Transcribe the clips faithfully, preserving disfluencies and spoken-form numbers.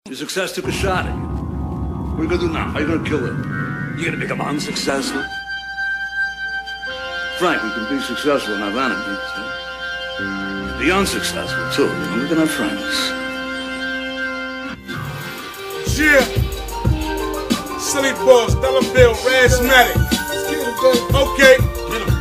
Your success took a shot at you. What are you gonna do now? How are you gonna kill it? You gonna become unsuccessful? Frank, we can be successful and have enemies. Huh? We can be unsuccessful too, and we can have friends. Yeah. Silly Boss, Dollar Bill, Razmatic. Okay. Get him.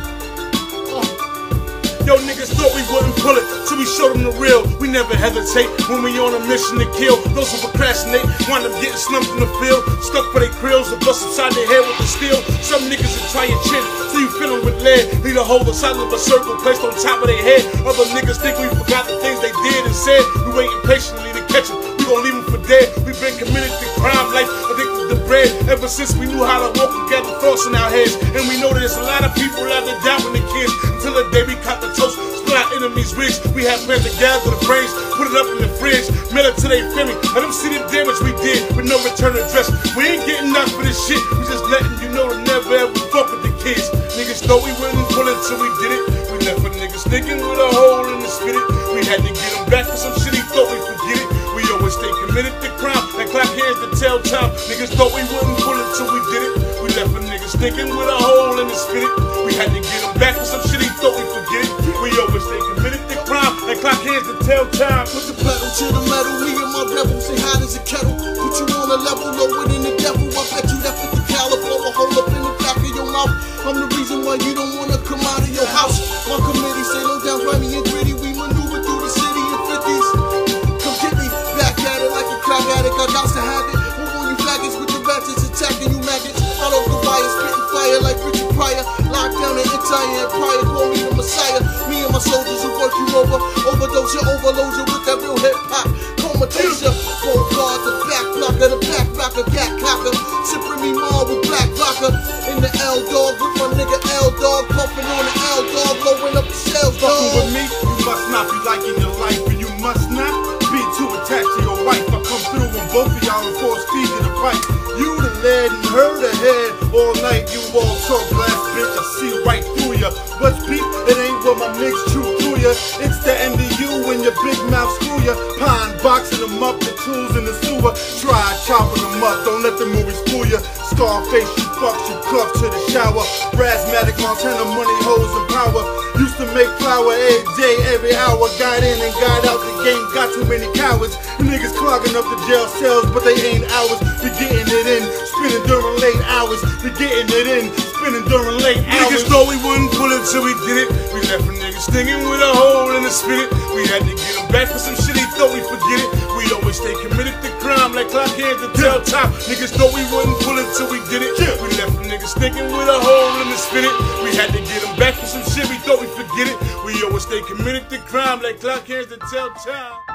Yo, niggas thought we wouldn't pull it, so we showed them the real. We never hesitate when we on a mission to kill. Those who procrastinate wind up getting slumped in the field, stuck for their krills, or bust inside their head with the steel. Some niggas will try your chin, so you fill them with lead. Lead a hole the size of a circle placed on top of their head. Other niggas think we forgot the things they did and said. We waiting patiently to catch them. We gon' leave them for dead. We been committed to crime, life addicted to bread. Ever since we knew how to walk and gather thoughts in our heads. And we know that there's a lot of people out there doubting the kids. Until the day we caught the toast, split our enemies' wigs. We had plans to gather the brains, put it up in the fridge, mail it to their family. Let them see the damage we did with no return address. We ain't getting nothing for this shit. We just letting you know to never ever fuck with the kids. Niggas thought we wouldn't pull it till we did it. We left a nigga sticking with a hole in the spirit. We had to get him back for some shit he thought we forget it. We always stay committed to crime. That clock here's to tell time. Niggas thought we wouldn't pull it till we did it. We left a nigga sticking with a hole in the spirit. We had to get him back for some shit he thought we forget it. We always stay committed to crime. That clock here's to tell time. Put the pedal to the metal. Me and my rebels say hot as a kettle. Put you on a level lower than the devil. I bet you that fifty caliber blow a hole up in the back of your mouth. I'm the reason why you don't wanna come out of your house. My committee say no down, grimy and gritty. We maneuver through the city in fifties. Come get me back at it like a crack addict. I got to have it. Move on you faggots with the ratchets attacking you maggots. Out of the wire, spitting fire like Richard Pryor. Lock down the entire empire. Call me the Messiah. Me and my soldiers who work you over. Overdose you, overload you with that real hip hop. Comatose you. Full guard, the back blocker, the back rocker, gat cocker. Sipping me more with black vodka. In the L dog with my nigga L dog. Pumping on the L dog, blowing up the shells, dog. Fucking with me, you must not be liking your life, and you must not be too attached to your wife. I come through when both of y'all are forced feet in the fight. You the lead and her the head. All night you all talk glass, bitch. I see right through ya. What's beef? It ain't what my mix true to ya. It's the end of you when your big mouth screw ya. Pine boxing them up, the tools in the sewer. Try chopping them up, don't let the movies fool ya. Scarface, you fucks, you cuff to the shower. Razmatic, Montana, money, hoes, and power. Used to make flour every day, every hour. Got in and got out the game, got too many cowards. Niggas clogging up the jail cells, but they ain't ours. We getting it in, spinning during late hours. We getting it in, spinning during late hours. Niggas thought we wouldn't pull it till we did it. We left a nigga stinging with a hole in the spirit. We had to get him back for some shit he thought we forget it. We always stay committed to crime like clock hands to tell time. Niggas thought we wouldn't pull it till we did it. We left a nigga stinking with a hole in the spirit. We had to get him back for some shit we thought we forget it. We always stay committed to crime like clock hands to tell time.